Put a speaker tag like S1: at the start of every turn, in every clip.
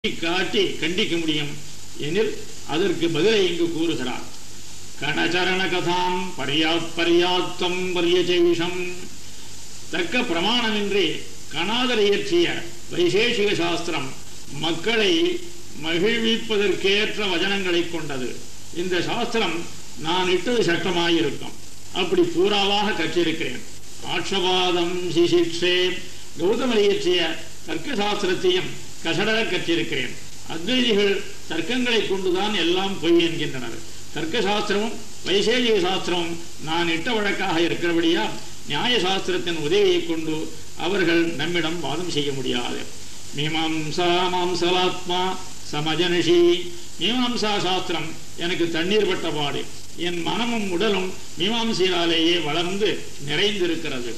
S1: காட்டி கண்டிக்க முடியும் எனில் அதற்கு பதிலை இங்கு கூறுகிறார். கணச்சரண கதாம் பர்யாத்தம் பரியஜெய்ஷம். தக்க பிரமாணமின்றி கணாதர் இயற்றிய வைசேஷிக சாஸ்திரம் மக்களை மகிழ்விப்பதற்கேற்ற வசனங்களை கொண்டது. இந்த சாஸ்திரம் நான் இட்டது சட்டமாயிருக்கும். அப்படி பூராவாக கற்றிருக்கிறேன். ஆட்சபாதம் சிசிக்ஷே. கௌதமர் இயற்றிய தர்க்க சாஸ்திரத்தையும் கசடர கற்றிருக்கிறேன். அத்வைதிகள் தர்க்கங்களை கொண்டுதான் எல்லாம் பொய் என்கின்றனர். தர்க்க சாஸ்திரமும் வைசேஷிக சாஸ்திரமும் நான் இட்ட வழக்காக இருக்கிறபடியா நியாய சாஸ்திரத்தின் உதவியை கொண்டு அவர்கள் நம்மிடம் வாதம் செய்ய முடியாது. மீமாம்சா மாம்சலாத்மா சமஜனிஷி. மீமாம்சா சாஸ்திரம் எனக்கு தண்ணீர் பட்ட பாடு. என் மனமும் உடலும் மீமாம்சையாலேயே வளர்ந்து நிறைந்திருக்கிறது.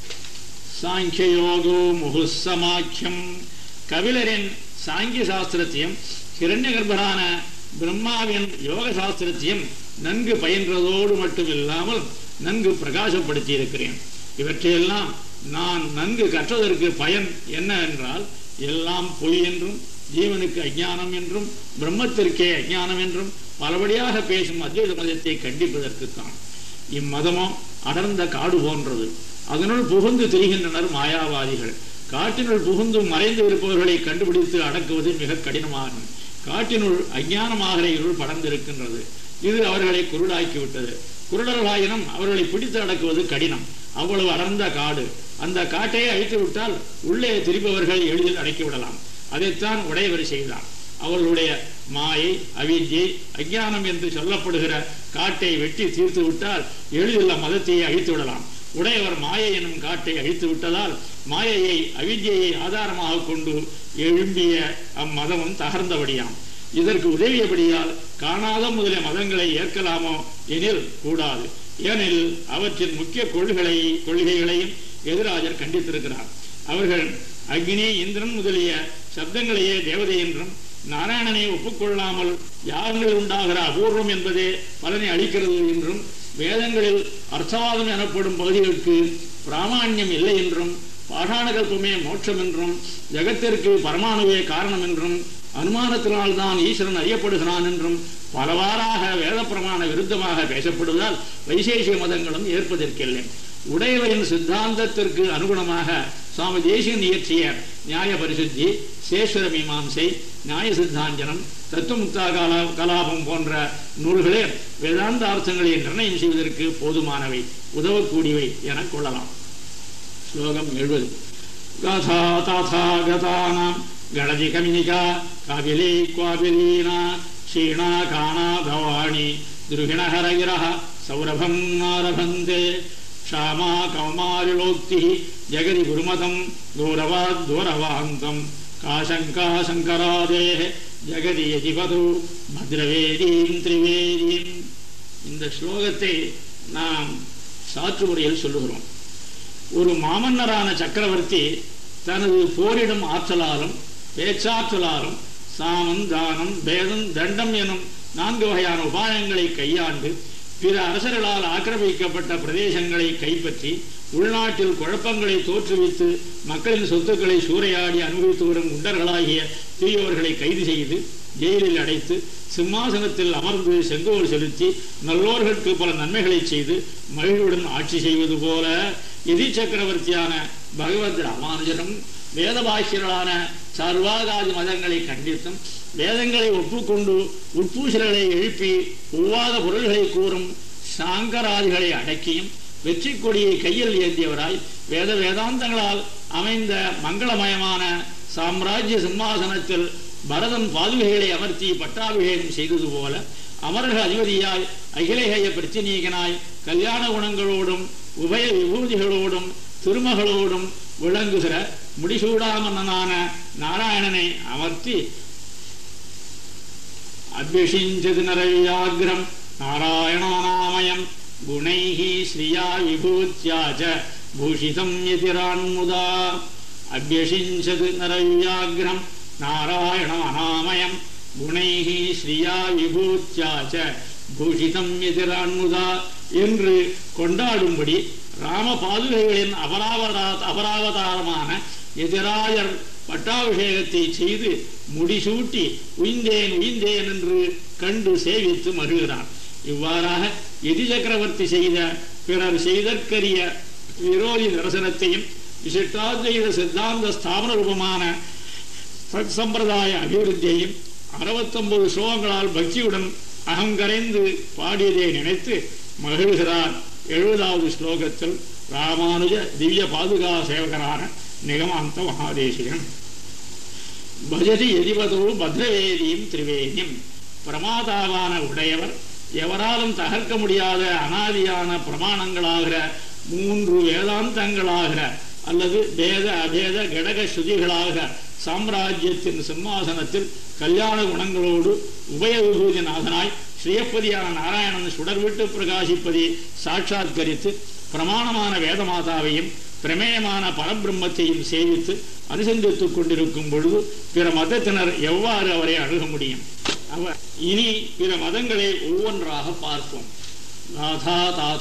S1: சாங்கியோகோ முகுசமாக்கியம். கபிலரின் சாங்கிய சாஸ்திரத்தையும் ஹிரண்ய கர்ப்பரான பிரம்மாவின் யோக சாஸ்திரத்தையும் நன்கு பயின்றதோடு மட்டுமில்லாமல் நன்கு பிரகாசப்படுத்தி இருக்கிறேன். இவற்றையெல்லாம் நான் நன்கு கற்றதற்கு பயன் என்ன என்றால், எல்லாம் பொய் என்றும் ஜீவனுக்கு அஞ்ஞானம் என்றும் பிரம்மத்திற்கே அஞ்ஞானம் என்றும் பலபடியாக பேசும் அத்வைத மதத்தை கண்டிப்பதற்குத்தான். இம்மதமோ அடர்ந்த காடு போன்றது. அதனுள் புகுந்து திரிகின்றனர் மாயாவாதிகள். காட்டினுள் புகுந்து மறைந்து இருப்பவர்களை கண்டுபிடித்து அடக்குவது மிக கடினமாகும். காட்டினுள் அஞ்ஞானமாகிற இருள் படர்ந்திருக்கின்றது. இது அவர்களை குருடாக்கிவிட்டது. குருடர்களாயினும் அவர்களை பிடித்து அடக்குவது கடினம். அவ்வளவு அடர்ந்த காடு. அந்த காட்டையே அழித்து விட்டால் உள்ளே திரிபவர்கள் எளிதில் அடக்கிவிடலாம். அதைத்தான் உடையவர் செய்தார். அவர்களுடைய மாயை அவித்யை அஞ்ஞானம் என்று சொல்லப்படுகிற காட்டை வெட்டி தீர்த்து விட்டால் எளிதில் மதத்தையே அழித்து விடலாம். உடையவர் மாயை எனும் காட்டை அழித்து விட்டதால் மாயையை அவித்யை ஆதாரமாக கொண்டு எழும்பிய அம்மதமும் தகர்ந்தபடியாம். இதற்கு உதவியபடியால் காணாத முதலிய மதங்களை ஏற்கலாமோ எனில் கூடாது. ஏனெனில் அவற்றின் முக்கிய கொள்கைகளையும் எதிராஜர் கண்டித்திருக்கிறார். அவர்கள் அக்னி இந்திரன் முதலிய சப்தங்களையே தேவதை என்றும் நாராயணனை ஒப்புக்கொள்ளாமல் யாகங்கள் உண்டாகிற அபூர்வம் என்பதே பலனை அளிக்கிறது என்றும் வேதங்களில் அர்த்தவாதம் எனப்படும் பகுதிகளுக்கு பிராமான்யம் இல்லை என்றும் பாஷாண கல்பமே மோட்சம் என்றும் ஜகத்திற்கு பரமாணுவே காரணம் என்றும் அனுமானத்தினால்தான் ஈஸ்வரன் அறியப்படுகிறான் என்றும் பலவாறாக வேத பிரமாண விருத்தமாக பேசப்படுவதால் வைசேஷிக மதங்களும் ஏற்பதற்கில்லை. உடையவரின் சித்தாந்தத்திற்கு அனுகுணமாக சுவாமி தேசிகன் இயற்றிய நியாய பரிசுத்தி, சேஸ்வர மீமாம்சை, நியாய சித்தாஞ்சனம், தத்துவமுக்தா கலாபம் போன்ற நூல்களே வேதாந்த அர்த்தங்களை நிர்ணயம் செய்வதற்கு போதுமானவை, உதவக்கூடியவை என கொள்ளலாம். ஸ்லோகம் 70. கதா ததா கதானாம் கணதி கமினிகா காபிலி குவாபிலீனா க்ஷீணா காணா தவாணி துருகிண ஹரகிரஹ சௌரபம் ஆரபந்தே க்ஷாமா கௌமாரிலோக்தி ஜெகதி குருமதம் தூரவாத் தூரவாந்தம் காசங்கா சங்கராதே ஜெகதி யதிபது பத்ரவேதீம் திரிவேதீம். இந்த ஸ்லோகத்தை நாம் சாற்று முறையில் சொல்லுகிறோம். ஒரு மாமன்னரான சக்கரவர்த்தி தனது போரிடும் ஆற்றலாலும் பேச்சாற்றலாலும் சாமம் தானம் பேதம் தண்டம் எனும் 4 வகையான உபாயங்களை கையாண்டு பிற அரசர்களால் ஆக்கிரமிக்கப்பட்ட பிரதேசங்களை கைப்பற்றி உள்நாட்டில் குழப்பங்களை தோற்றுவித்து மக்களின் சொத்துக்களை சூறையாடி அனுபவித்து வரும் குண்டர்களாகிய தீயவர்களை கைது செய்து ஜெயிலில் அடைத்து சிம்மாசனத்தில் அமர்ந்து செங்கோல் செலுத்தி நல்லோர்களுக்கு பல நன்மைகளை செய்து மகிழ்வுடன் ஆட்சி செய்வது போல எதி சக்கரவர்த்தியான பகவத் ராமானுஜனும் வேதபாஷ்யர்களான சர்வாகாதி மதங்களை கண்டித்தும் வேதங்களை ஒப்புக்கொண்டு உட்பூசல்களை எழுப்பி ஒவ்வாத பொருள்களை கூறும் சாங்கராதிகளை அடக்கியும் வெற்றி கொடியை கையில் ஏந்தியவராய் வேதாந்தங்களால் அமைந்த மங்களமயமான சாம்ராஜ்ய சிம்மாசனத்தில் பரதன் பாதுகைகளை அமர்த்தி பட்டாபிஷேகம் செய்தது போல அமரர்கள் அதிபதியாய் அகிலேய பிரத்தினீகனாய் கல்யாண குணங்களோடும் உபய விபூதிகளோடும் திருமகளோடும் விளங்குகிற முடிசூடாமன்னனான நாராயணனை அமர்த்தி அத்விஷிஞ்சது நரவியாகிரம் நாராயணாநாமயம் குணைஹி ஸ்ரீயா விபூத்யாச்ச பூஷிதம் யதிரான்முதா. அத்விஷிஞ்சது நரவியாகிரம் நாராயணாநாமயம் குணைஹி ஸ்ரீயா விபூத்யாச்ச பூஷிதம் யதிரான்முதா என்று கொண்டாடும்படி ராம பாதுகைகளின் அபராவதாரமான எதிராயர் பட்டாபிஷேகத்தை செய்து முடிசூட்டி உய்ந்தேன் உய்ந்தேன் என்று கண்டு சேவித்து மகிழ்கிறார். இவ்வாறாக யதி சக்கரவர்த்தி செய்த பிறர் செய்தற்கரிய விரோதி தரிசனத்தையும் விசிஷ்டாத்வைத சித்தாந்த ஸ்தாபன ரூபமான சத் சம்பிரதாய அபிவிருத்தியையும் 69 ஸ்லோகங்களால் பக்தியுடன் அகங்கரைந்து பாடியதை நினைத்து மகிழ்கிறார். 70வது ஸ்லோகத்தில் ராமானுஜ திவ்ய பாதுகா சேவகரான நிகமாந்த மகாதேசிகன் பஜதி எதிவதோ பத்ரவேதியும் திரிவேதியும் பிரமாதாவான உடையவர் எவராலும் தகர்க்க முடியாத அனாதியான பிரமாணங்களாகிற 3 வேதாந்தங்களாகிற அல்லது வேத அபேத கடக ஸ்ருதிகளாகிற சாம்ராஜ்யத்தின் சிம்மாசனத்தில் கல்யாண குணங்களோடு உபய விபூதிநாதனாய் ஸ்ரீயப்பதியான நாராயணன் சுடர்விட்டு பிரகாசிப்பதை சாட்சாத்கரித்து பிரமாணமான வேதமாதாவையும் பிரமேயமான பரபிரம்மத்தையும் சேவித்து அனுசந்தித்துக் கொண்டிருக்கும் பொழுது பிற மதத்தினர் எவ்வாறு அவரை அணுக முடியும்? அவர் இனி பிற மதங்களை ஒவ்வொன்றாக பார்ப்போம். தாதா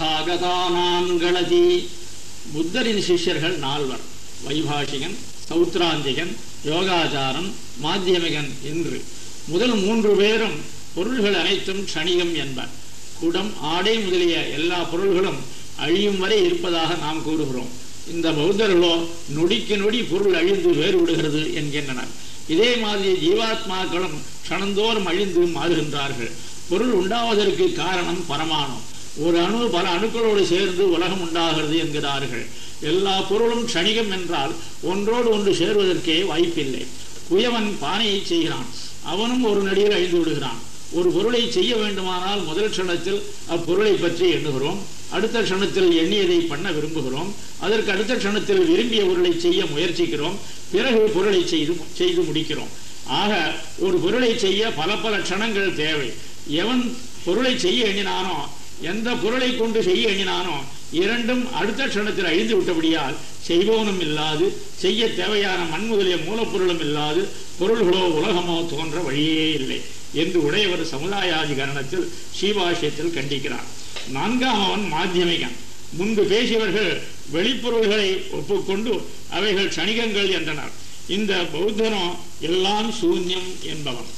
S1: தாதாகதானாங்களதி புத்தரின் சிஷ்யர்கள் 4 வைபாஷிகன், சௌத்ராந்திகன், யோகாச்சாரன், மாத்தியமிகன் என்று முதல் 3 பேரும் பொருள்கள் அனைத்தும் க்ஷணிகம் என்பர். குடம், ஆடை முதலிய எல்லா பொருள்களும் அழியும் வரை இருப்பதாக நாம் கூறுகிறோம். இந்த பௌத்தர்களோ நொடிக்கு நொடி பொருள் அழிந்து வேறுவிடுகிறது என்கின்றனர். இதே மாதிரி ஜீவாத்மாக்களும் க்ஷணந்தோறும் அழிந்து மாறுகின்றார்கள். பொருள் உண்டாவதற்கு காரணம் பரமாணு. ஒரு அணு பல அணுக்களோடு சேர்ந்து உலகம் உண்டாகிறது என்கிறார்கள். எல்லா பொருளும் க்ஷணிகம் என்றால் ஒன்றோடு ஒன்று சேருவதற்கே வாய்ப்பில்லை. குயவன் பானையை செய்கிறான், அவனும் ஒரு நடிகர் அழிந்து விடுகிறான். ஒரு பொருளை செய்ய வேண்டுமானால் முதல் க்ஷணத்தில் அப்பொருளை பற்றி எண்ணுகிறோம், அடுத்த க்ஷணத்தில் எண்ணியதை பண்ண விரும்புகிறோம், அதற்கு அடுத்த க்ஷணத்தில் விரும்பிய பொருளை செய்ய முயற்சிக்கிறோம், பிறகு பொருளை செய்து முடிக்கிறோம். ஆக ஒரு பொருளை செய்ய பல பல க்ஷணங்கள் தேவை. எவன் பொருளை செய்ய எண்ணினானோ, எந்த பொருளை கொண்டு செய்ய எண்ணினானோ, இரண்டும் அடுத்த க்ஷணத்தில் அழிந்து விட்டபடியால் செய்பவனும் இல்லாது, செய்ய தேவையான மண் முதலிய மூலப்பொருளும் இல்லாது, பொருள்களோ உலகமோ தோன்ற வழியே இல்லை என்று உடையவர் சமுதாயாதிகரணத்தில் ஸ்ரீபாஷ்யத்தில் கண்டிக்கிறார். 4ஆமவன் மாத்தியமிகன். முன்பு பேசியவர்கள் வெளிப்பொருள்களை ஒப்புக்கொண்டு அவைகள் க்ஷணிகங்கள் என்றனர். இந்த பௌத்தனோ எல்லாம் சூன்யம் என்பவன்.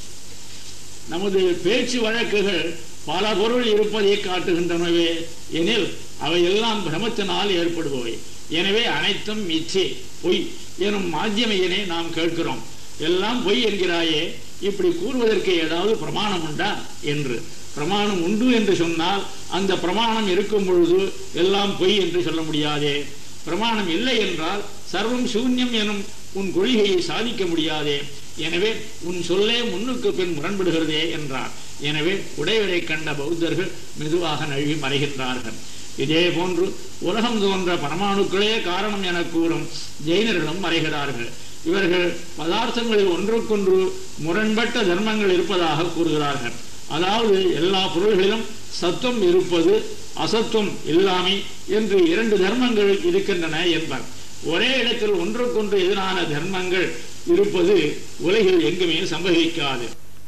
S1: நமது பேச்சு வழக்குகள் பல பொருள் இருப்பதை காட்டுகின்றனவே எனில் அவையெல்லாம் பிரமத்தினால் ஏற்படுபவை. எனவே அனைத்தும் மிச்சே பொய் எனும் மாத்தியமையனை நாம் கேட்கிறோம். எல்லாம் பொய் என்கிறாயே, இப்படி கூறுவதற்கு ஏதாவது பிரமாணம் உண்டா என்று. பிரமாணம் உண்டு என்று சொன்னால் அந்த பிரமாணம் இருக்கும் பொழுது எல்லாம் பொய் என்று சொல்ல முடியாதே. பிரமாணம் இல்லை என்றால் சர்வம் சூன்யம் எனும் உன் கொள்கையை சாதிக்க முடியாதே. எனவே உன் சொல்லே முன்னுக்கு பின் முரண்படுகிறதே என்றார். எனவே உடையவரை கண்ட பௌத்தர்கள் மெதுவாக நழுவி மறைகின்றார்கள். இதே போன்று உலகம் தோன்ற பரமாணுக்களே காரணம் என கூறும் ஜெயினர்களும் மறைகிறார்கள். இவர்கள் பதார்த்தங்களில் ஒன்றுக்கொன்று முரண்பட்ட தர்மங்கள் இருப்பதாக கூறுகிறார்கள். அதாவது எல்லா பொருள்களிலும் சத்துவம் இருப்பது, அசத்துவம் இல்லாமை என்று 2 தர்மங்கள் இருக்கின்றன என்பர். ஒரே இடத்தில் ஒன்றுக்கொன்று எதிரான தர்மங்கள் இருப்பது உலகில் எங்குமே சம்பவிக்காது.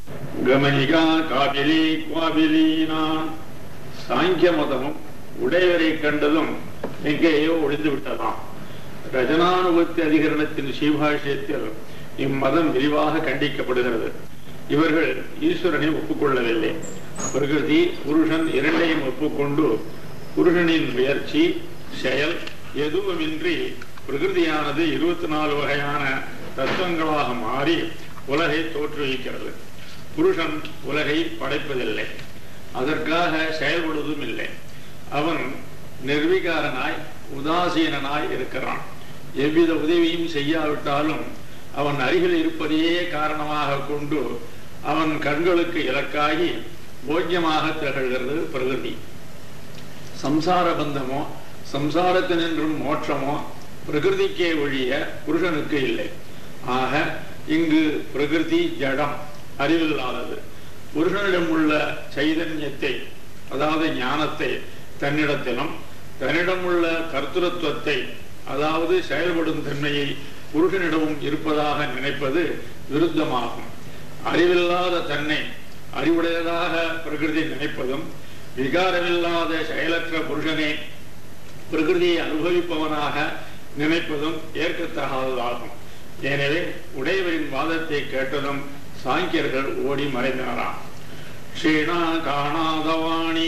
S1: சாங்கிய மதமும் உடையவரை கண்டதும் எங்கேயோ ஒளிந்து விட்டதாம். ரஜனானுபத்தி அதிகரணத்தின் ஸ்ரீபாஷ்யத்தில் இம்மதம் விரிவாக கண்டிக்கப்படுகிறது. இவர்கள் ஈஸ்வரனை ஒப்புக்கொள்ளவில்லை. பிரகிருதி புருஷன் இரண்டையும் ஒப்புக்கொண்டு புருஷனின் முயற்சி செயல் எதுவுமின்றி பிரகிருதியானது 24 வகையான தத்துவங்களாக மாறி உலகை தோற்றுவிக்கிறது. புருஷன் உலகை படைப்பதில்லை, அதற்காக செயல்படுவதும் இல்லை. அவன் நிர்விகாரனாய் உதாசீனாய் இருக்கிறான். எவ்வித உதவியும் செய்யாவிட்டாலும் அவன் அருகில் இருப்பதையே காரணமாக கொண்டு அவன் கண்களுக்கு இலக்காகி போக்கியமாக திகழ்கிறது பிரகிருதி. சம்சார பந்தமோ சம்சாரத்தினின்றும் மோட்சமோ பிரகிருதிக்கே ஒழிய புருஷனுக்கு இல்லை. ஆக இங்கு பிரகிருதி ஜடம், அறிவில்லாதது. புருஷனிடம் உள்ள சைதன்யத்தை, அதாவது ஞானத்தை தன்னிடத்திலும், தன்னிடம் உள்ள கர்த்தத்துவத்தை, அதாவது செயல்படும் தன்மையை புருஷனிடமும் இருப்பதாக நினைப்பது விருத்தமாகும். அறிவில்லாத தன்னை அறிவுடையதாக பிரகிருதி நினைப்பதும், விகாரமில்லாத செயலற்ற புருஷனே பிரகிருதியை அனுபவிப்பவனாக நினைப்பதும் ஏற்கத்தகாததாகும். எனவே உடையவரின் வாதத்தை கேட்டதும் சாங்கியர்கள் ஓடி மறைந்தனராம். ஸ்ரீனா காணாதவாணி,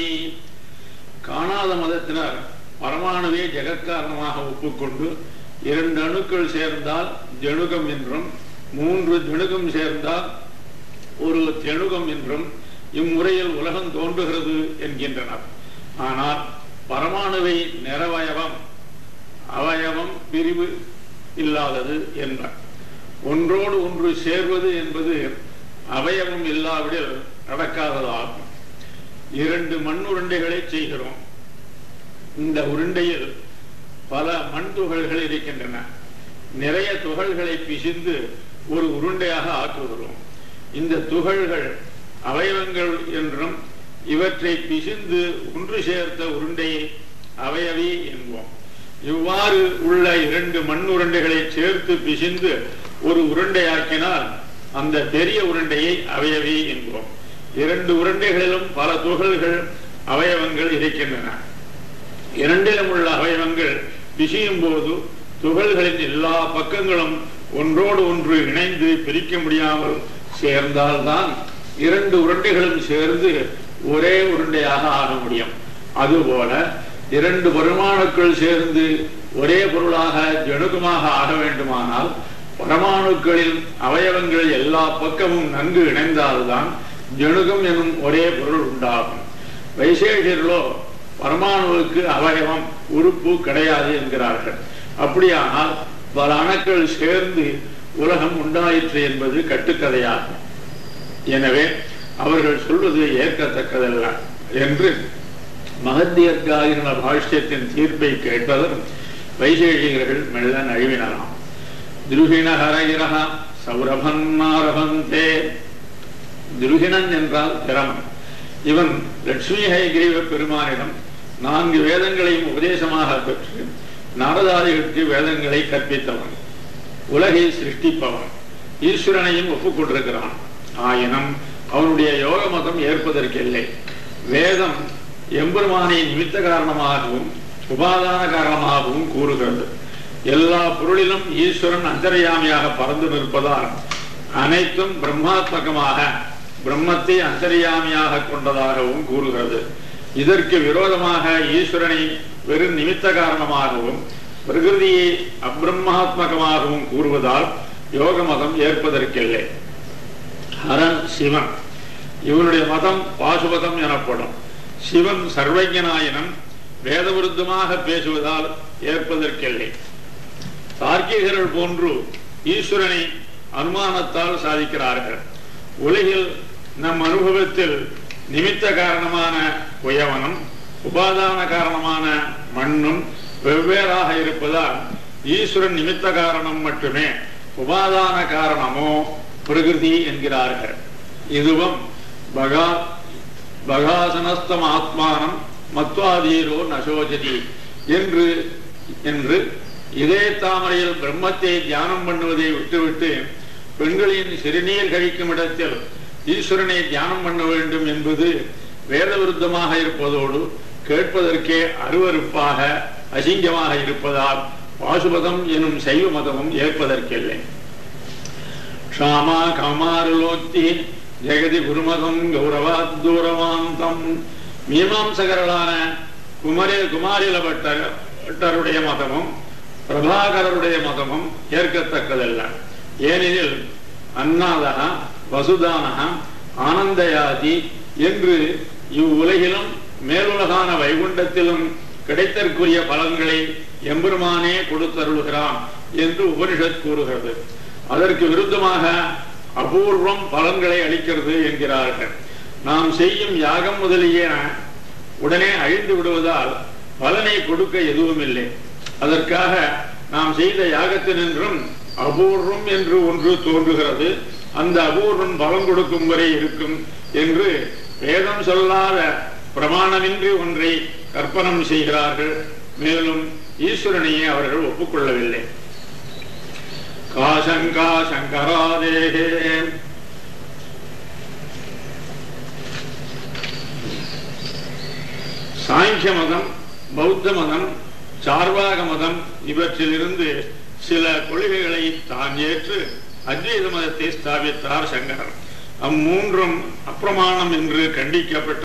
S1: காணாத மதத்தினர் பரமாணுவே ஜெகத்காரணமாக ஒப்புக்கொண்டு 2 அணுக்கள் சேர்ந்தால் ஜணுகம் என்றும் 3 ஜணுகம் சேர்ந்தால் ஒரு தெணுகம் என்றும் இம்முறையில் உலகம் தோன்றுகிறது என்கின்றனர். ஆனால் பரமாணுவை நிறவயவம் அவயவம் பிரிவு இல்லாதது என்பர். ஒன்றோடு ஒன்று சேர்வது என்பது அவயவம் இல்லாவிடில் நடக்காததாகும். 2 மண் உருண்டைகளை செய்கிறோம். இந்த உருண்டையில் பல மண் துகள்கள் இருக்கின்றன. நிறைய துகள்களை பிசிந்து ஒரு உருண்டையாக ஆக்குகிறோம். இந்த துகள்கள் அவயவங்கள் என்றும் இவற்றை பிசிந்து ஒன்று சேர்த்த உருண்டையை அவயவி என்போம். இவ்வாறு உள்ள 2 மண் உருண்டைகளை சேர்த்து பிசிந்து ஒரு உருண்டையாக்கினால் அந்த பெரிய உருண்டையை அவயவி என்போம். 2 உருண்டைகளிலும் பல துகள்கள் அவயவங்கள் இருக்கின்றன. 2லும் உள்ள அவயவங்கள் பிசியும் போது துகள்களின் எல்லா பக்கங்களும் ஒன்றோடு ஒன்று இணைந்து பிரிக்க முடியாமல் சேர்ந்தால்தான் 2 உருண்டைகளும் சேர்ந்து ஒரே உருண்டையாக ஆக முடியும். அதுபோல 2 பரமாணுக்கள் சேர்ந்து ஒரே பொருளாக ஜணுகமாக ஆக வேண்டுமானால் பரமாணுக்களின் அவயவங்கள் எல்லா பக்கமும் நன்கு இணைந்தால்தான் ஜணுகம் எனும் ஒரே பொருள் உண்டாகும். வைசேஷியர்களோ பரமாணுவுக்கு அவயவம் உறுப்பு கிடையாது என்கிறார்கள். அப்படியானால் பல அணுக்கள் சேர்ந்து உலகம் உண்டாயிற்று என்பது கட்டுக்கதையாகும். எனவே அவர்கள் சொல்வது ஏற்கத்தக்கதல்ல என்று மகத்தியர்காயின பாஷ்யத்தின் தீர்ப்பை கேட்பதும் வைசேஷிகர்கள் மெல்ல நழுவினராம். துருகிண ஹரகிரஹ சௌரபன்னாரபந்தே. துருகிணன் என்றால் திறமன். இவன் லட்சுமி ஹயகிரீவ பெருமானிடம் 4 வேதங்களையும் உபதேசமாக பெற்று நாரதாதிகளுக்கு வேதங்களை கற்பித்தவன். உலகை சிருஷ்டிப்பவன். ஈஸ்வரனையும் ஒப்புக்கொண்டிருக்கிறான். ஆயினும் அவனுடைய யோக மதம் ஏற்பதற்கில்லை. வேதம் எம்பெருமானை நிமித்த காரணமாகவும் உபாதான காரணமாகவும் கூறுகிறது. எல்லா பொருளிலும் ஈஸ்வரன் அந்தர்யாமியாக பறந்து நிற்பதால் அனைத்தும் பிரம்மாத்மகமாக பிரம்மத்தை அந்தர்யாமியாக கொண்டதாகவும் கூறுகிறது. இதற்கு விரோதமாக ஈஸ்வரனை வெறும் நிமித்த காரணமாகவும் பிரகிருதியை அப்பிரம்மாத்மகமாகவும் கூறுவதால் யோக மதம் ஏற்பதற்கில்லை. ஹரன் சிவன். இவனுடைய மதம் பாசுபதம் எனப்படும். சிவன் சர்வஜனாயினும் வேதவிருத்தமாக பேசுவதால் ஏற்பதற்கில்லை. தார்க்கிகர்கள் போன்று ஈஸ்வரனை அனுமானத்தால் சாதிக்கிறார்கள். உலகில் நம் அனுபவத்தில் நிமித்த காரணமான உயவனும் உபாதான காரணமான மண்ணும் வெவ்வேறாக இருப்பதால் ஈஸ்வரன் நிமித்த காரணம் மட்டுமே, உபாதான காரணமோ பிரகிருதி என்கிறார்கள். இதுவும் பகாசனஸ்தம் ஆத்மானம் மத்வாதீரோ நசோஜதி என்று இதே தாமரையில் பிரம்மத்தை தியானம் பண்ணுவதை விட்டுவிட்டு பெண்களின் சிறுநீர் கழிக்கும் இடத்தில் ஈஸ்வரனை தியானம் பண்ண வேண்டும் என்பது வேத விருத்தமாக இருப்பதோடு கேட்பதற்கே அருவருப்பாக அசிங்கமாக இருப்பதால் பாசுபதம் எனும் சைவ மதமும் ஏற்பதற்கில்லை. க்ஷாமா காமாருலோக்தி ஜெகதி குருமதம் கௌரவாத் தூரவாந்தம். மீமாம்சகர்களான குமாரில பட்டருடைய மதமும் பிரபாகரருடைய மதமும் ஏற்கத்தக்கதல்ல. ஏனெனில் அன்னாதக வசுதானக ஆனந்தயாதி என்று இவ்வுலகிலும் மேலுலகான வைகுண்டத்திலும் கிடைத்தற்குரிய பலன்களை எம்பெருமானே கொடுத்தருளுகிறான் என்று உபனிஷத் கூறுகிறது. அதற்கு விருத்தமாக அபூர்வம் பலன்களை அளிக்கிறது என்கிறார்கள். நாம் செய்யும் யாகம் முதலிய உடனே அழிந்து விடுவதால் பலனை கொடுக்க எதுவும் இல்லை. அதற்காக நாம் செய்த யாகத்தினின்றும் அபூர்வம் என்று ஒன்று தோன்றுகிறது. அந்த அபூர்வம் பலம் கொடுக்கும் வரை இருக்கும் என்று வேதம் சொல்லாத பிரமாணமின்றி ஒன்றை கற்பனம் செய்கிறார்கள். மேலும் ஈஸ்வரனையே அவர்கள் ஒப்புக்கொள்ளவில்லை. காசங்கா சங்கராதேகே. சாங்கிய மதம், பௌத்த மதம், சார்வாக மதம் இவற்றிலிருந்து சில கொள்கைகளை தான் ஏற்று அத்வைத மதத்தை ஸ்தாபித்தார் சங்கரர். அம்மூன்றும் அப்பிரமாணம் என்று கண்டிக்கப்பட்ட